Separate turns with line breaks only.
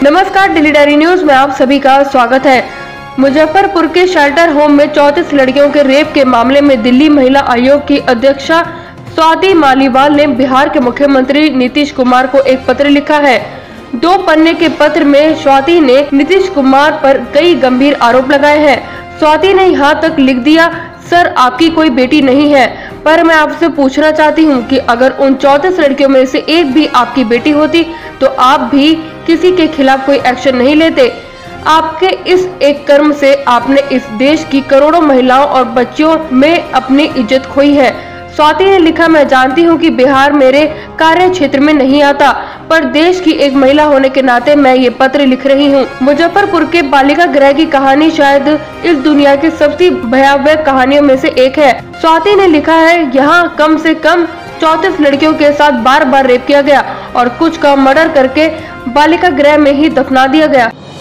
नमस्कार, Delhi diary news में आप सभी का स्वागत है। मुजफ्फरपुर के शेल्टर होम में 34 लड़कियों के रेप के मामले में दिल्ली महिला आयोग की अध्यक्षा स्वाति मालीवाल ने बिहार के मुख्यमंत्री नीतीश कुमार को एक पत्र लिखा है। 2 पन्ने के पत्र में स्वाति ने नीतीश कुमार पर कई गंभीर आरोप लगाए हैं। स्वाति ने यहाँ तक लिख दिया, सर आपकी कोई बेटी नहीं है, पर मैं आपसे पूछना चाहती हूँ कि अगर उन 34 लड़कियों में से एक भी आपकी बेटी होती तो आप भी किसी के खिलाफ कोई एक्शन नहीं लेते। आपके इस एक कर्म से आपने इस देश की करोड़ों महिलाओं और बच्चियों में अपनी इज्जत खोई है। स्वाति ने लिखा, मैं जानती हूँ कि बिहार मेरे कार्य क्षेत्र में नहीं आता, पर देश की एक महिला होने के नाते मैं ये पत्र लिख रही हूँ। मुजफ्फरपुर के बालिका गृह की कहानी शायद इस दुनिया की सबसे भयावह कहानियों में से एक है। स्वाति ने लिखा है, यहाँ कम से कम 34 लड़कियों के साथ बार बार रेप किया गया और कुछ का मर्डर करके बालिका गृह में ही दफना दिया गया।